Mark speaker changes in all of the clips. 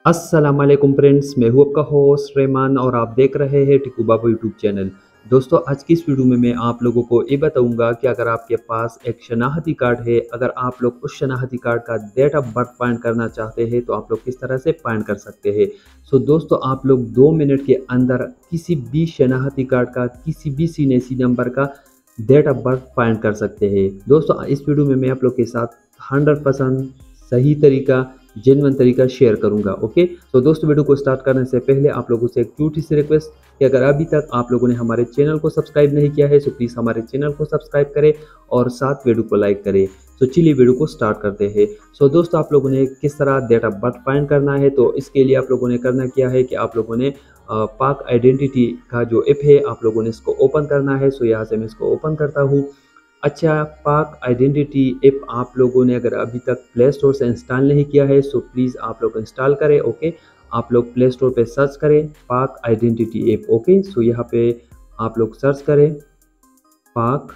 Speaker 1: अस्सलाम वालेकुम फ्रेंड्स, मैं हूं आपका होस्ट रहमान और आप देख रहे हैं टिकू बाबू यूट्यूब चैनल। दोस्तों, आज की इस वीडियो में मैं आप लोगों को ये बताऊंगा कि अगर आपके पास एक शनाख्ती कार्ड है, अगर आप लोग उस शनाख्ती कार्ड का डेट ऑफ बर्थ फाइंड करना चाहते हैं तो आप लोग किस तरह से फाइंड कर सकते हैं। दोस्तों, आप लोग 2 मिनट के अंदर किसी भी शनाख्ती कार्ड का किसी भी सीनेसी नंबर का डेट ऑफ बर्थ फाइंड कर सकते हैं। दोस्तों, इस वीडियो में मैं आप लोग के साथ 100% सही तरीका, जेन्युइन तरीका शेयर करूंगा। ओके, तो दोस्तों, वीडियो को स्टार्ट करने से पहले आप लोगों से एक छोटी सी रिक्वेस्ट कि अगर अभी तक आप लोगों ने हमारे चैनल को सब्सक्राइब नहीं किया है तो प्लीज़ हमारे चैनल को सब्सक्राइब करें और साथ वीडियो को लाइक करें। तो चलिए वीडियो को स्टार्ट करते हैं। दोस्तों, आप लोगों ने किस तरह डेट ऑफ बर्थ फाइंड करना है, तो इसके लिए आप लोगों ने करना क्या है कि आप लोगों ने पाक आइडेंटिटी का जो ऐप है आप लोगों ने इसको ओपन करना है। यहाँ से मैं इसको ओपन करता हूँ। अच्छा, पाक आइडेंटिटी ऐप आप लोगों ने अगर अभी तक प्ले स्टोर से इंस्टॉल नहीं किया है तो प्लीज़ आप लोग इंस्टॉल करें। ओके, आप लोग प्ले स्टोर पे सर्च करें पाक आइडेंटिटी ऐप। ओके, यहाँ पे आप लोग सर्च करें पाक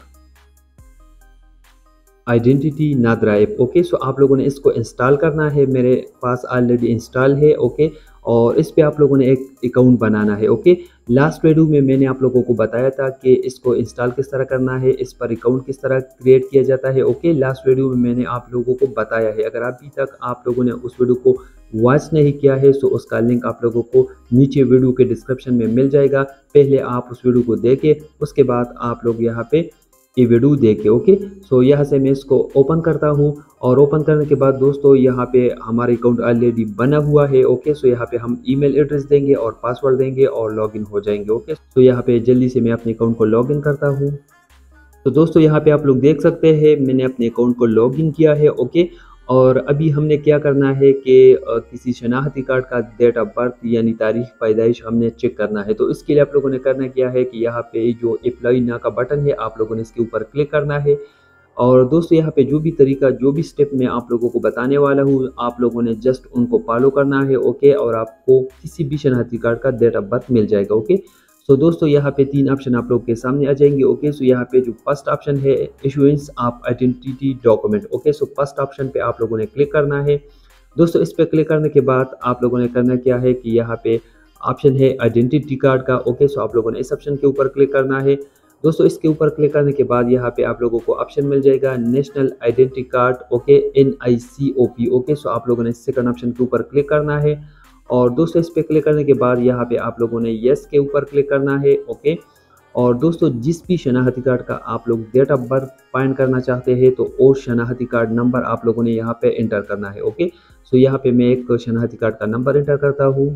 Speaker 1: आइडेंटिटी नादरा ऐप। ओके, आप लोगों ने इसको इंस्टॉल करना है। मेरे पास ऑलरेडी इंस्टॉल है। ओके, और इस पे आप लोगों ने एक अकाउंट बनाना है। ओके, लास्ट वीडियो में मैंने आप लोगों को बताया था कि इसको इंस्टॉल किस तरह करना है, इस पर अकाउंट किस तरह क्रिएट किया जाता है। ओके, लास्ट वीडियो में मैंने आप लोगों को बताया है। अगर अभी तक आप लोगों ने उस वीडियो को वॉच नहीं किया है तो उसका लिंक आप लोगों को नीचे वीडियो के डिस्क्रिप्शन में मिल जाएगा। पहले आप उस वीडियो को देखें, उसके बाद आप लोग यहाँ पे ये वीडियो देखे। ओके, यहाँ से मैं इसको ओपन करता हूँ और ओपन करने के बाद दोस्तों यहाँ पे हमारा अकाउंट ऑलरेडी बना हुआ है। ओके, यहाँ पे हम ईमेल एड्रेस देंगे और पासवर्ड देंगे और लॉगिन हो जाएंगे। ओके, यहाँ पे जल्दी से मैं अपने अकाउंट को लॉगिन करता हूँ। दोस्तों, यहाँ पे आप लोग देख सकते हैं मैंने अपने अकाउंट को लॉगिन किया है। ओके, और अभी हमने क्या करना है कि किसी शनाख्ती कार्ड का डेट ऑफ बर्थ यानी तारीख पैदाइश हमने चेक करना है। तो इसके लिए आप लोगों ने करना क्या है कि यहाँ पे जो अप्लाई ना का बटन है आप लोगों ने इसके ऊपर क्लिक करना है। और दोस्तों, यहाँ पे जो भी तरीका, जो भी स्टेप मैं आप लोगों को बताने वाला हूँ आप लोगों ने जस्ट उनको फॉलो करना है। ओके, और आपको किसी भी शनाख्ती कार्ड का डेट ऑफ बर्थ मिल जाएगा। ओके, दोस्तों, यहाँ पे 3 ऑप्शन आप लोग के सामने आ जाएंगे। ओके, यहाँ पे जो फर्स्ट ऑप्शन है issuance of identity document. Okay, first option पे आप लोगों ने क्लिक करना है। दोस्तों, इस पे क्लिक करने के बाद आप लोगों ने करना क्या है कि यहाँ पे ऑप्शन है आइडेंटिटी कार्ड का। ओके, आप लोगों ने इस ऑप्शन के ऊपर क्लिक करना है। दोस्तों, इसके ऊपर क्लिक करने के बाद यहाँ पे आप लोगों को ऑप्शन मिल जाएगा national identity card. Okay, NICOP। Okay, आप लोगों ने सेकंड ऑप्शन के ऊपर क्लिक करना है। और दोस्तों, इस पे क्लिक करने के बाद यहाँ पे आप लोगों ने यस के ऊपर क्लिक करना है। ओके, और दोस्तों, जिस भी शनाख्ती कार्ड का आप लोग डेट ऑफ बर्थ फाइंड करना चाहते हैं तो वो शनाख्ती कार्ड नंबर आप लोगों ने यहाँ पे एंटर करना है। ओके, यहाँ पे मैं एक शनाख्ती कार्ड का नंबर एंटर करता हूँ।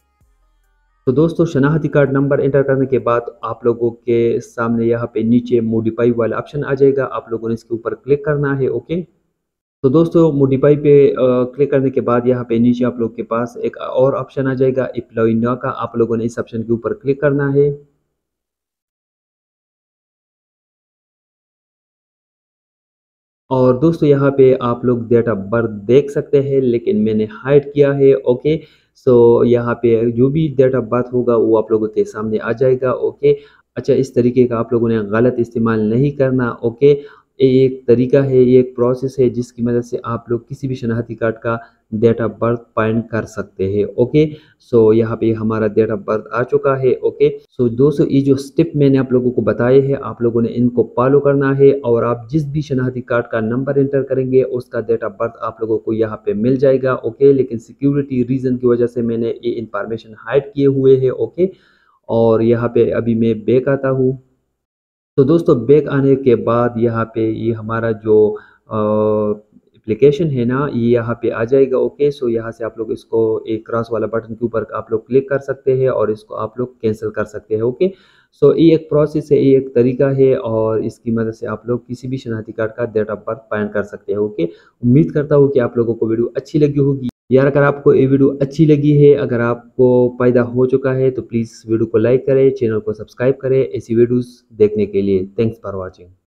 Speaker 1: दोस्तों, शनाख्ती कार्ड नंबर एंटर करने के बाद आप लोगों के सामने यहाँ पे नीचे मॉडिफाई वाला ऑप्शन आ जाएगा, आप लोगों ने इसके ऊपर क्लिक करना है। ओके, दोस्तों, मॉडिफाई पे क्लिक करने के बाद यहाँ पे नीचे आप लोग के पास एक और ऑप्शन आ जाएगा अप्लाई नाउ का, आप लोगों ने इस ऑप्शन के ऊपर क्लिक करना है। और दोस्तों, यहाँ पे आप लोग डेट ऑफ बर्थ देख सकते हैं लेकिन मैंने हाइड किया है। ओके, यहाँ पे जो भी डेट ऑफ बर्थ होगा वो आप लोगों के सामने आ जाएगा। ओके, अच्छा, इस तरीके का आप लोगों ने गलत इस्तेमाल नहीं करना। ओके, ये एक तरीका है, ये एक प्रोसेस है जिसकी मदद से आप लोग किसी भी शनाख्ती कार्ड का डेट ऑफ बर्थ फाइंड कर सकते हैं। ओके, यहाँ पे हमारा डेट ऑफ बर्थ आ चुका है। ओके, दोस्तों, ये जो स्टेप मैंने आप लोगों को बताए हैं आप लोगों ने इनको फॉलो करना है और आप जिस भी शनाख्ती कार्ड का नंबर एंटर करेंगे उसका डेट ऑफ बर्थ आप लोगों को यहाँ पे मिल जाएगा। ओके, लेकिन सिक्योरिटी रीजन की वजह से मैंने ये इंफॉर्मेशन हाइड किए हुए है। ओके, और यहाँ पे अभी मैं बैक आता हूँ। दोस्तों, बैक आने के बाद यहाँ पे ये हमारा जो एप्लीकेशन है ना ये यहाँ पे आ जाएगा। ओके, यहाँ से आप लोग इसको एक क्रॉस वाला बटन के ऊपर आप लोग क्लिक कर सकते हैं और इसको आप लोग कैंसिल कर सकते हैं। ओके, ये एक प्रोसेस है, ये एक तरीका है और इसकी मदद से आप लोग किसी भी शनाख्ती कार्ड का डेट ऑफ बर्थ फाइंड कर सकते हैं। ओके, उम्मीद करता हूँ कि आप लोगों को वीडियो अच्छी लगी होगी। यार, अगर आपको ये वीडियो अच्छी लगी है, अगर आपको फ़ायदा हो चुका है तो प्लीज़ वीडियो को लाइक करें, चैनल को सब्सक्राइब करें ऐसी वीडियोस देखने के लिए। Thanks for watching.